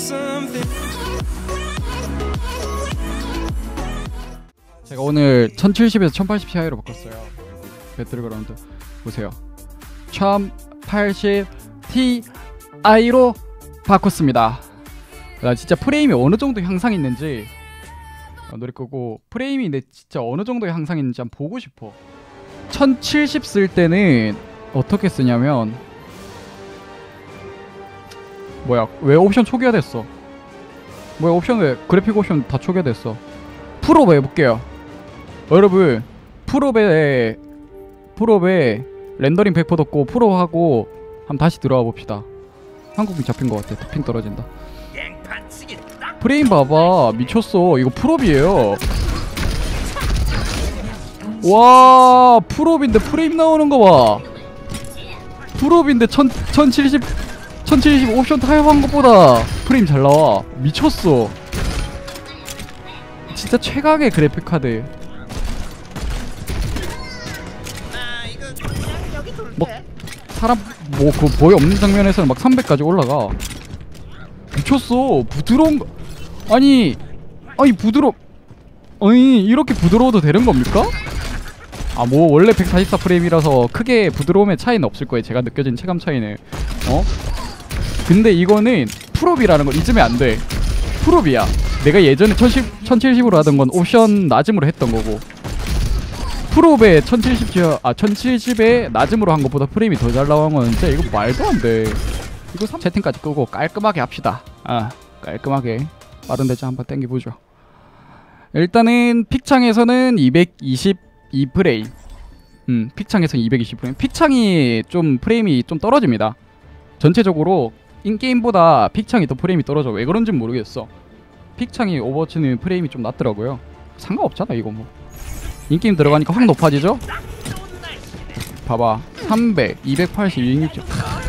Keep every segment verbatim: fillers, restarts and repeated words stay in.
제가 오늘 천칠십에서 천팔십 티아이로 바꿨어요. 배틀그라운드 보세요. 천팔십 티아이로 바꿨습니다. 나 진짜 프레임이 어느 정도 향상이 있는지 노래 끄고 프레임이 내 진짜 어느 정도 향상이 있는지 한번 보고 싶어. 천칠십 쓸 때는 어떻게 쓰냐면 뭐야 왜 옵션 초기화됐어? 뭐야 옵션 왜 그래픽 옵션 다 초기화됐어? 프로브 해볼게요. 여러분 프로베 프로베 렌더링 백 퍼센트 떴고 프로하고 한번 다시 들어와 봅시다. 한국인 잡힌 것 같아. 핑 떨어진다. 프레임 봐봐 미쳤어. 이거 프로비에요. 와 프로비인데 프레임 나오는 거 봐. 프로비인데 천, 천칠십 천칠십 옵션 타협한 것보다 프레임 잘 나와. 미쳤어. 진짜 최강의 그래픽 카드. 막 사람 뭐 그 거의 없는 장면에서는 막 삼백까지 올라가. 미쳤어. 부드러운 거 아니 아니 부드러 아니 이렇게 부드러워도 되는 겁니까? 아 뭐 원래 백사십사 프레임이라서 크게 부드러움의 차이는 없을 거예요. 제가 느껴진 체감 차이는. 어? 근데 이거는 프로비라는 걸 잊으면 안 돼. 프로비야. 내가 예전에 천칠십으로 하던 건 옵션 낮음으로 했던 거고 프로베 천칠십 아 천칠십에 낮음으로 한 것보다 프레임이 더 잘 나온 건 진짜 이거 말도 안 돼. 이거 채팅까지 끄고 깔끔하게 합시다. 아 깔끔하게 빠른 대자 한번 땡겨보죠. 일단은 픽창에서는 이백이십이 프레임. 음 픽창에서는 이백이십 프레임. 픽창이 좀 프레임이 좀 떨어집니다. 전체적으로 인게임보다 픽창이 더 프레임이 떨어져. 왜 그런지는 모르겠어. 픽창이 오버워치는 프레임이 좀 낮더라고요. 상관없잖아 이거 뭐. 인게임 들어가니까 확 높아지죠? 봐봐 삼백, 이백팔십, 이백육십.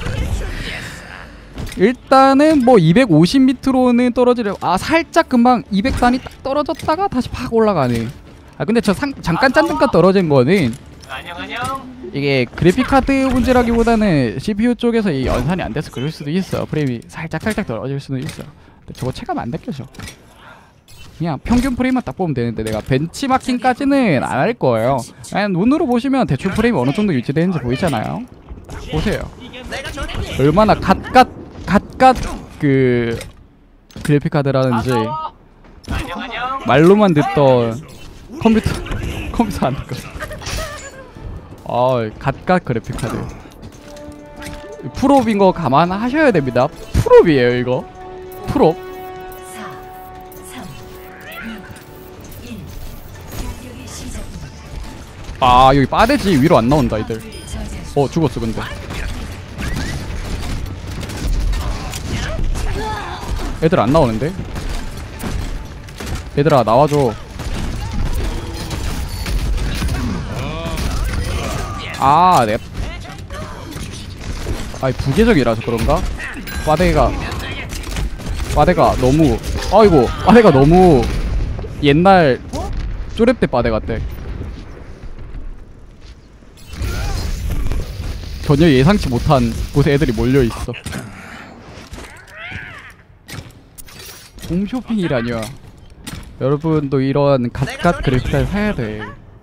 일단은 뭐 이백오십 밑으로는 떨어지려. 아 살짝 금방 이백 단이 딱 떨어졌다가 다시 팍 올라가네. 아 근데 저 상, 잠깐 짠잠깐 떨어진 거는 이게 그래픽카드 문제라기보다는 씨피유 쪽에서 이 연산이 안 돼서 그럴 수도 있어. 프레임이 살짝 살짝 떨어질 수도 있어. 근데 저거 체감 안 느껴져. 그냥 평균 프레임만 딱 보면 되는데 내가 벤치마킹까지는 안 할 거예요. 그냥 눈으로 보시면 대충 프레임이 어느 정도 유지되는지 보이잖아요. 보세요. 얼마나 갓갓 갓갓 그 그래픽 카드라는지 말로만 듣던 컴퓨터 컴퓨터 안 듣고. 아 갓갓 그래픽 카드. 프롭인 거 감안하셔야 됩니다. 프롭이에요 이거. 프롭. 아 여기 빠대지. 위로 안 나온다 이들. 어 죽었어 근데. 애들 안 나오는데? 얘들아 나와줘. 아 네. 아이 부계적이라서 그런가? 빠대가 빠대가 너무 아이고 빠대가 너무 옛날 쪼렙 때 빠대 같대. 전혀 예상치 못한 곳에 애들이 몰려있어. 홈쇼핑이라뇨. 여러분도 이런 갓갓 그래픽을 사야돼.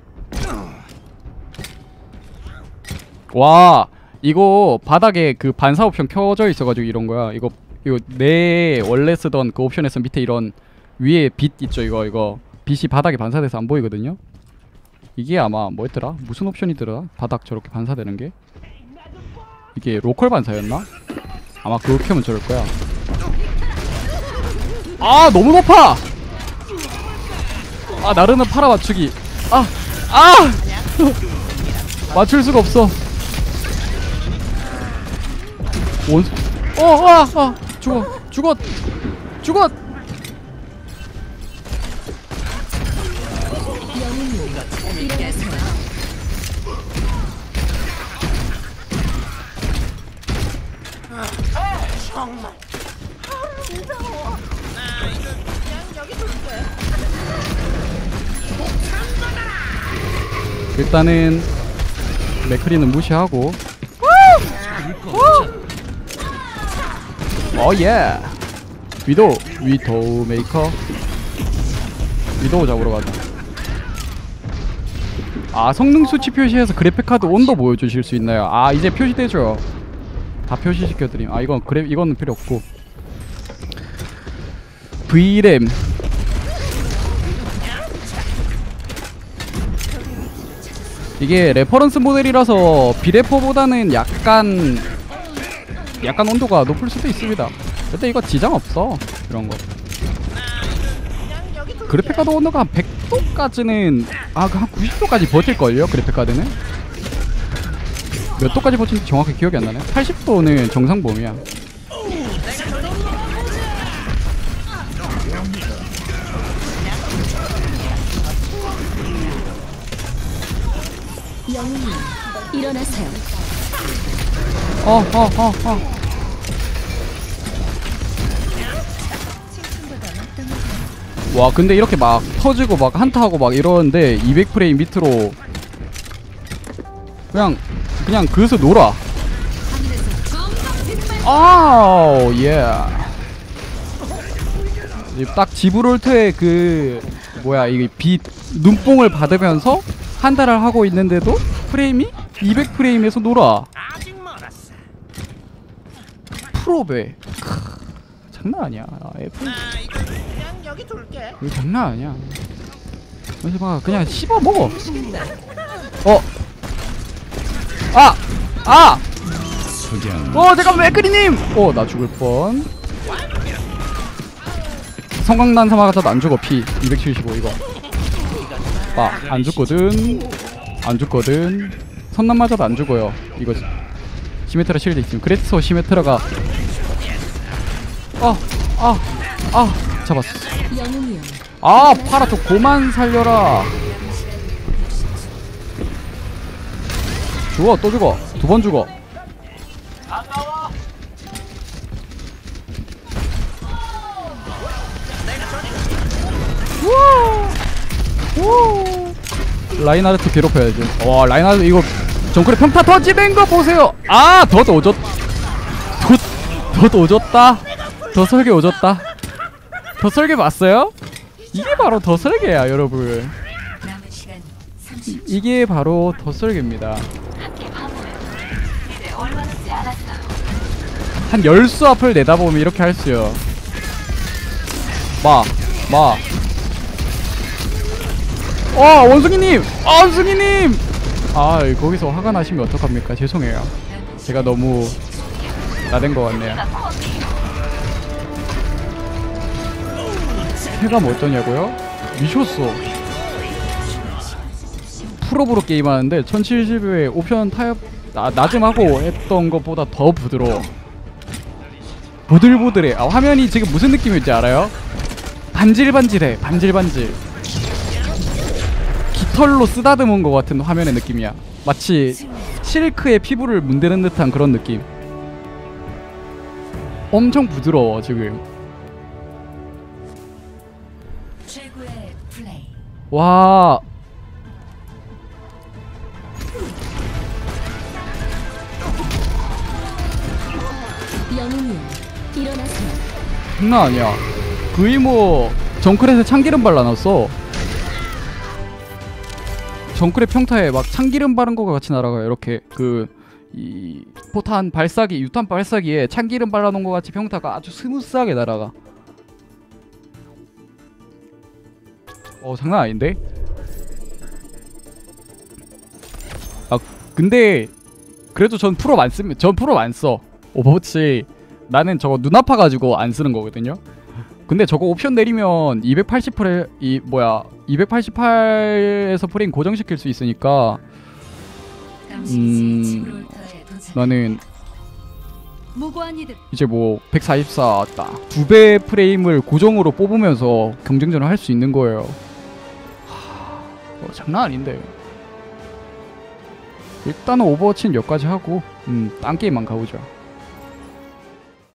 와 이거 바닥에 그 반사 옵션 켜져 있어가지고 이런거야. 이거 이거 내 원래 쓰던 그 옵션에서 밑에 이런 위에 빛 있죠. 이거 이거 빛이 바닥에 반사돼서 안 보이거든요. 이게 아마 뭐였더라? 무슨 옵션이더라? 바닥 저렇게 반사되는게? 이게 로컬 반사였나? 아마 그거 켜면 저럴거야. 아 너무 높아! 아 나르는 팔아 맞추기. 아! 아! 맞출 수가 없어. 원수. 어! 아! 아! 죽어! 죽었! 죽었! 정말 무서워. 아 이거 그냥 여기 둘 거야. 일단은 맥크리는 무시하고. 어 예. 위도우 위도우 메이커 위도우 잡으러 가자. 아 성능 수치 표시해서 그래픽카드 온도 보여주실 수 있나요? 아 이제 표시되죠. 다 표시시켜드림. 아 이건 그래 이거는 필요 없고 브이램 이게 레퍼런스 모델이라서 비레퍼보다는 약간 약간 온도가 높을 수도 있습니다. 근데 이거 지장 없어 이런 거. 그래픽카드 온도가 한 백 도까지는 아 한 구십 도까지 버틸걸요 그래픽카드는. 몇 도까지 버티는지 정확히 기억이 안 나네. 팔십 도는 정상 범위야. 영웅님 일어나세요. 어 어 어 어 와 근데 이렇게 막 터지고 막 한타하고 막 이러는데 이백 프레임 밑으로 그냥 그냥 그래서 놀아. 아우 예. 딱 지브롤터의 그 뭐야 이게 빛 눈뽕을 받으면서 한타를 하고 있는데도 프레임이 이백 프레임에서 놀아. 프로베 장난 아니야. 애플 여기 둘게. 이거 장난 아니야. 그래서 막 그냥 씹어 먹어. 어. 아! 아! 어 잠깐 맥그리님! 어 나 죽을 뻔. 성광난 사마가서도 안 죽어. 피 이백칠십오 이거. 아 안 죽거든. 안 죽거든. 선난 맞아도 안 죽어요. 이거 시메트라 실드 있으면. 그래서 시메트라가 아! 아! 아! 잡았어. 영웅이요. 아 파라 좀 고만 살려라. 죽어 또 죽어 두 번 죽어. 라인하르트 괴롭혀야지. 와 라인하르트 이거 정글에 평타 터지는 거 보세요. 아 덧 오졌 덧, 덧 오졌다. 더 설계 오졌다. 더 설계 맞어요? 이게 바로 더 설계야 여러분. 이, 이게 바로 더 설계입니다. 한 열 수 앞을 내다보면 이렇게 할 수요. 마, 마. 어 원숭이님! 아 원숭이님! 아 거기서 화가 나시면 어떡합니까? 죄송해요. 제가 너무 나댄 것 같네요. 해가 어쩌냐고요? 미쳤어. 프로브로 게임하는데 천칠십에 옵션 타협 나, 낮음하고 했던 것보다 더 부드러워. 보들보들해. 아, 화면이 지금 무슨 느낌일지 알아요? 반질반질해. 반질반질. 깃털로 쓰다듬은 것 같은 화면의 느낌이야. 마치 실크의 피부를 문대는 듯한 그런 느낌. 엄청 부드러워 지금. 와. 영웅이요 일어나세요. 장난 아니야. 거의 뭐 정크렛에 참기름 발라놨어. 정크렛 평타에 막 참기름 바른 거가 같이 날아가요. 이렇게 그 이 포탄 발사기 유탄 발사기에 참기름 발라놓은 거 같이 평타가 아주 스무스하게 날아가. 어 장난 아닌데? 아 근데 그래도 전 프로 안 씁니다. 전 프로 안 써. 오버워치 나는 저거 눈 아파가지고 안 쓰는 거거든요. 근데 저거 옵션 내리면 이백팔십 프레임 이 뭐야 이백팔십팔에서 프레임 고정시킬 수 있으니까 음 나는 이제 뭐 백사십사 두 배 프레임을 고정으로 뽑으면서 경쟁전을 할 수 있는 거예요. 하, 뭐 장난 아닌데. 일단은 오버워치는 여기까지 하고 음, 딴 게임만 가보자.